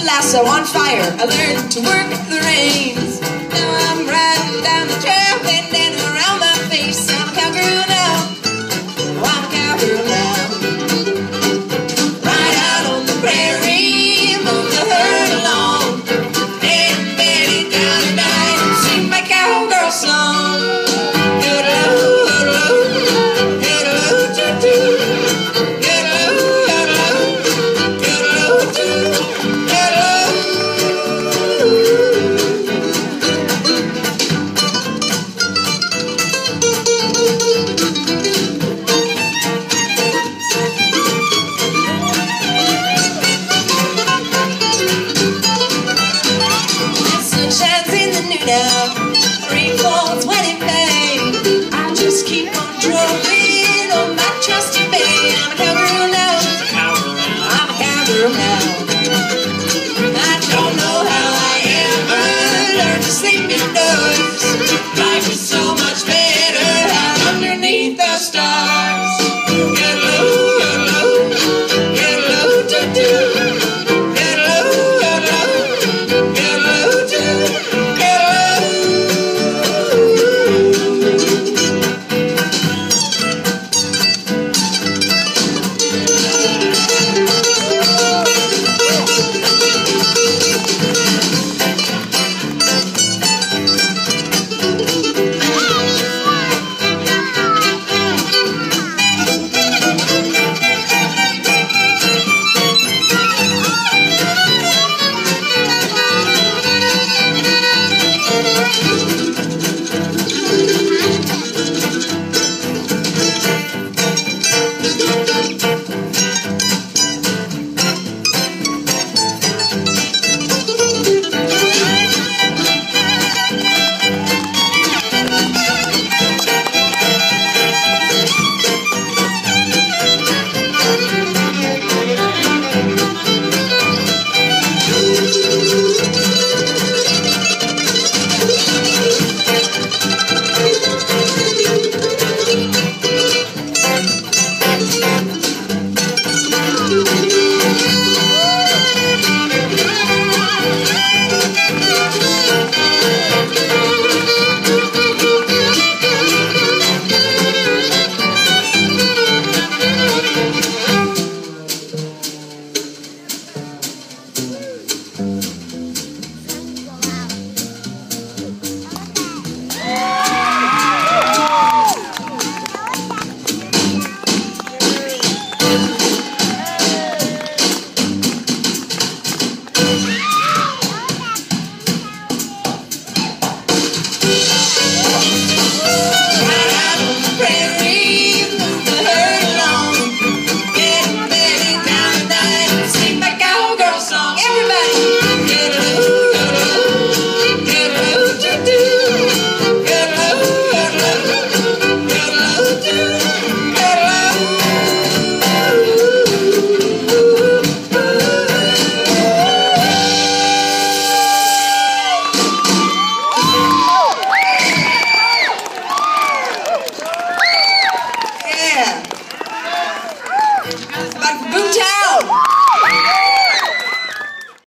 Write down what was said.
lasso on fire. I learned to work the reins. Now I'm riding down the trail, bandana around my face. I'm a cowgirl now. Oh, I'm a cowgirl now. Ride out on the prairie, move the herd along. And belly down at night and sing my cowgirl song. Doodle-oo, doodle-oo, doodle-oo, doo-doo. Rain falls when it may. I just keep on drawing on my trusty bay. I'm a cowgirl now. I'm a cowgirl now. I don't know how I ever learned to sleep indoors. Life is so much better out underneath the stars. Get low, do-do. Get low, do-do.